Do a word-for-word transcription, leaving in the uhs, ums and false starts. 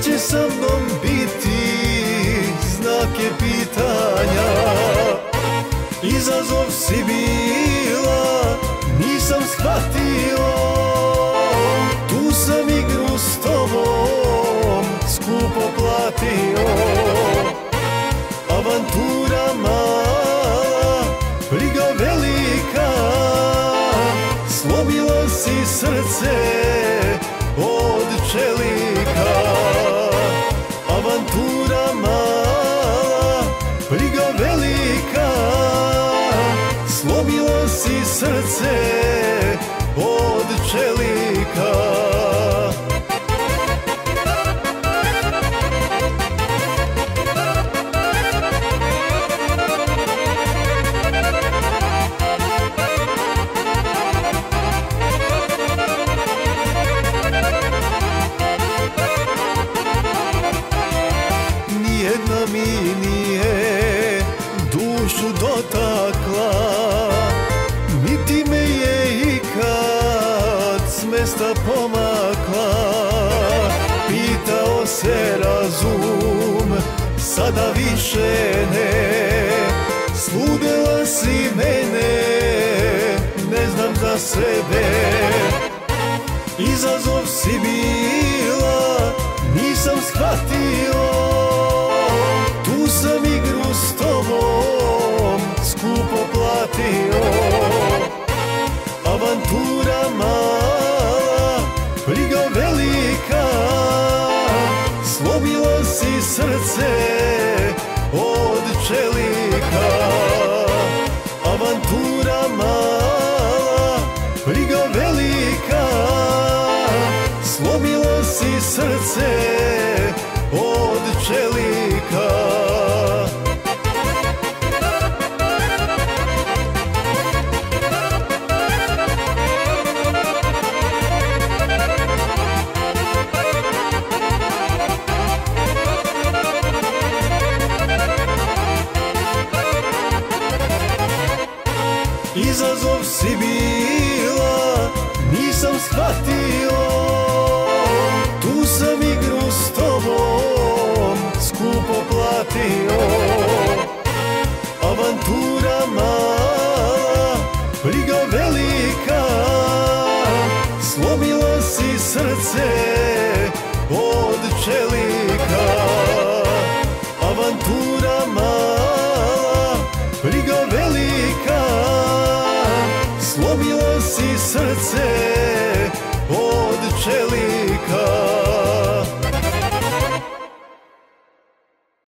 će sa mnom biti, znak je pitanja. Izazov si bila, nisam shvatio, tu sam igru s tobom skupo platio. Avantura mala, briga velika, slomila si srce od čelika. Avantura mala, briga velika, slomila si srce od čelika. Nijedna mi nije dušu dotakla, niti me je ikad s mesta pomakla. Pitao se razum, sada više ne, sludela si mene, ne znam za sebe. Izazov si bila, nisam shvatio, tu sam igru s tobom skupo platio. Avantura mala, briga velika, slomila si srce od čelika. Avantura mala, briga velika, slomila si srce od čelika. Izazov si bila, nisam shvatio, tu sam igru s tobom skupo platio. Avantura mala, briga velika, slomila si srce od čelika. Avantura mala, briga velika, slomila si srce od čelika.